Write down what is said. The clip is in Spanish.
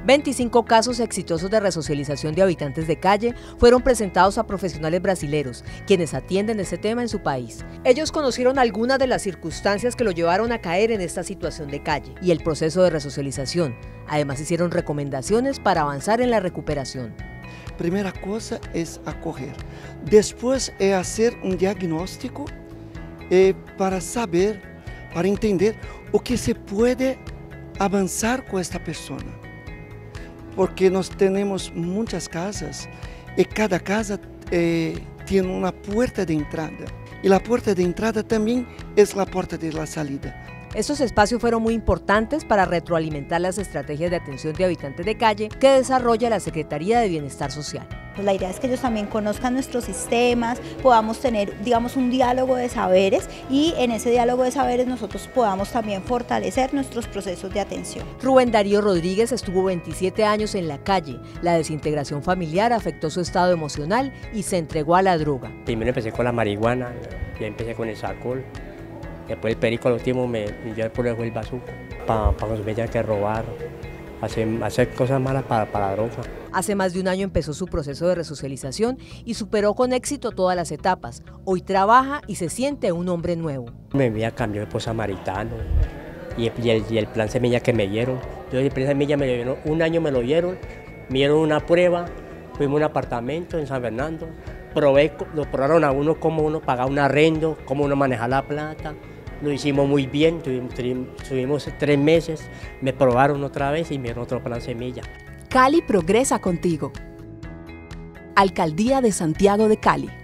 25 casos exitosos de resocialización de habitantes de calle fueron presentados a profesionales brasileros, quienes atienden este tema en su país. Ellos conocieron algunas de las circunstancias que lo llevaron a caer en esta situación de calle y el proceso de resocialización. Además, hicieron recomendaciones para avanzar en la recuperación. Primera cosa es acoger. Después es hacer un diagnóstico para saber, para entender o que se puede avanzar con esta persona. Porque nós temos muitas casas e cada casa tem uma porta de entrada. E a porta de entrada também é a porta de la salida. Estos espacios fueron muy importantes para retroalimentar las estrategias de atención de habitantes de calle que desarrolla la Secretaría de Bienestar Social. Pues la idea es que ellos también conozcan nuestros sistemas, podamos tener, digamos, un diálogo de saberes y en ese diálogo de saberes nosotros podamos también fortalecer nuestros procesos de atención. Rubén Darío Rodríguez estuvo 27 años en la calle. La desintegración familiar afectó su estado emocional y se entregó a la droga. Primero empecé con la marihuana, ya empecé con el alcohol. Después el perico al último me dio por el bazuco para consumir, ya que robar, hacer cosas malas para la droga. Hace más de un año empezó su proceso de resocialización y superó con éxito todas las etapas. Hoy trabaja y se siente un hombre nuevo. Me había cambiado de samaritano y el plan semilla que me dieron. Yo el plan semilla me lo dieron, un año me lo dieron, me dieron una prueba, fuimos a un apartamento en San Fernando, lo probaron a uno cómo uno pagaba un arrendo, cómo uno manejaba la plata. Lo hicimos muy bien, tuvimos 3 meses, me probaron otra vez y me dieron otro plan semilla. Cali progresa contigo. Alcaldía de Santiago de Cali.